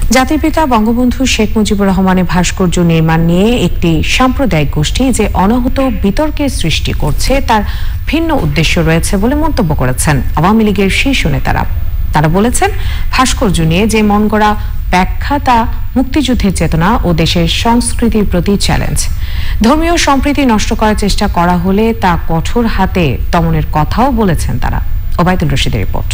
জাতির পিতা বঙ্গবন্ধু শেখ মুজিবুর রহমানের ভাস্কর্য নির্মাণ নিয়ে একটি সাম্প্রদায়িক গোষ্ঠী যে অনাহূত বিতর্কের সৃষ্টি করছে তার ভিন্ন উদ্দেশ্য রয়েছে বলে মন্তব্য করেছেন আওয়ামী লীগের শীর্ষ নেতারা। তারা বলেছেন, ভাস্কর্য নিয়ে যে মন গড়া ব্যাখ্যা তা মুক্তিযুদ্ধের চেতনা ও দেশের সংস্কৃতির প্রতি চ্যালেঞ্জ। ধর্মীয় সম্প্রীতি নষ্ট করার চেষ্টা করা হলে তা কঠোর হাতে দমনের কথাও বলেছেন তারা। ওবায়দুল রশিদের রিপোর্ট।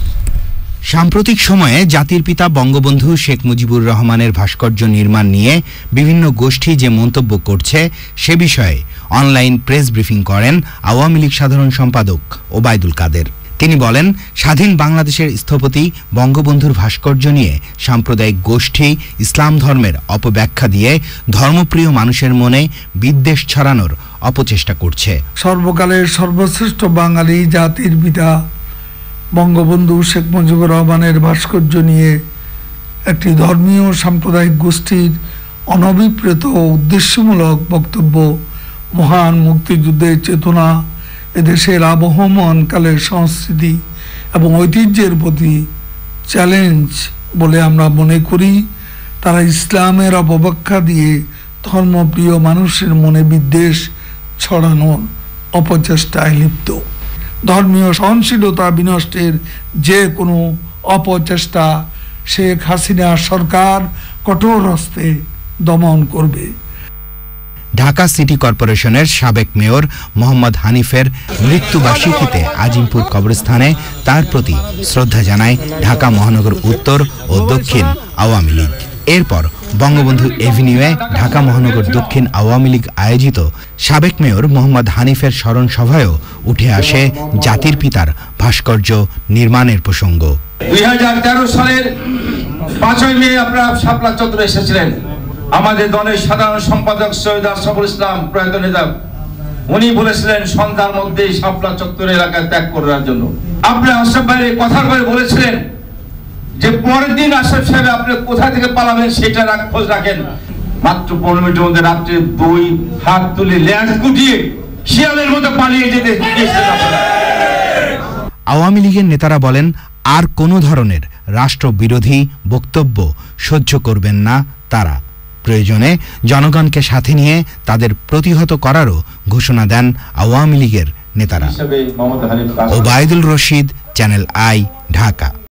সাম্প্রতিক সময়ে জাতির পিতা বঙ্গবন্ধু শেখ মুজিবুর রহমানের ভাস্কর্য নির্মাণ নিয়ে বিভিন্ন গোষ্ঠী যে মন্তব্য করছে সে বিষয়ে অনলাইন প্রেস ব্রিফিং করেন আওয়ামী লীগ সাধারণ সম্পাদক ওবায়দুল কাদের। তিনি বলেন, স্বাধীন বাংলাদেশের স্থপতি বঙ্গবন্ধুর ভাস্কর্য নিয়ে সাম্প্রদায়িক গোষ্ঠী ইসলাম ধর্মের অপব্যাখ্যা দিয়ে ধর্মপ্রিয় মানুষের মনে বিদ্বেষ ছড়ানোর অপচেষ্টা করছে। সর্বকালের সর্বশ্রেষ্ঠ বাঙালি জাতির পিতা বঙ্গবন্ধু শেখ মুজিবুর রহমানের ভাস্কর্য নিয়ে একটি ধর্মীয় সাম্প্রদায়িক গোষ্ঠীর অনভিপ্রেত উদ্দেশ্যমূলক বক্তব্য মহান মুক্তিযুদ্ধের চেতনা, এদেশের আবহমান কালের সংস্কৃতি এবং ঐতিহ্যের প্রতি চ্যালেঞ্জ বলে আমরা মনে করি। তারা ইসলামের অপব্যাখ্যা দিয়ে ধর্মপ্রিয় মানুষের মনে বিদ্বেষ ছড়ানোর অপচেষ্টায় লিপ্ত। ধর্মীয় সহনশীলতা বিনষ্টের যে কোনো অপচেষ্টা শেখ হাসিনা সরকার কঠোর হস্তে দমন করবে। ঢাকা সিটি কর্পোরেশনের সাবেক মেয়র মোহাম্মদ হানিফের মৃত্যুবার্ষিকীতে আজিমপুর কবরস্থানে তার প্রতি শ্রদ্ধা জানায় ঢাকা মহানগর উত্তর ও দক্ষিণ আওয়ামী লীগ। এরপর বঙ্গবন্ধু এভিনিউয়ে ঢাকা মহানগর দক্ষিণ আওয়ামী লীগ আয়োজিত সাবেক মেয়র মোহাম্মদ হানিফের স্মরণ সভায়ও উঠে আসে জাতির পিতার ভাস্কর্য নির্মাণের প্রসঙ্গ। 2013 সালের 5ই মে আপনারা শাপলা চত্বরে এসেছিলেন। আমাদের দলের সাধারণ সম্পাদক সৈয়দ আশরাফুল ইসলাম প্রয়াত নেতা, উনি বলেছিলেন সন্ধ্যার মধ্যেই শাপলা চত্বর এলাকা ত্যাগ করার জন্য। আপনি আশরাফ ভাইয়ের কথার পরে বলেছিলেন যে পরের দিন আশরাফ সাহেব আপনি কোথা থেকে পালাবেন সেটা খোঁজ রাখেন। মাত্র 15 মিনিটের মধ্যে রাত্রে 2 হাত তুলে ল্যাজ গুটিয়ে শিয়ালের মতো পালিয়ে যেতে গিয়েছিলেন আপনারা। আওয়ামী লীগের নেতারা বলেন, আর কোনো ধরনের রাষ্ট্রবিরোধী বক্তব্য সহ্য করবেন না তারা। প্রয়োজনে জনগণকে সাথে নিয়ে তাদের প্রতিহত করারও ঘোষণা দেন আওয়ামী লীগের নেতারা। Obaidul Rashid, channel I, Dhaka.